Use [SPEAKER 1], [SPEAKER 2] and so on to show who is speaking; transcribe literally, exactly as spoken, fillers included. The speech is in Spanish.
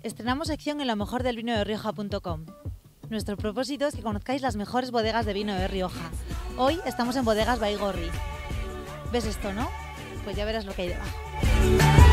[SPEAKER 1] Estrenamos sección en lo mejor del vino de Rioja punto com. Nuestro propósito es que conozcáis las mejores bodegas de vino de Rioja. Hoy estamos en Bodegas Baigorri. ¿Ves esto, no? Pues ya verás lo que hay debajo.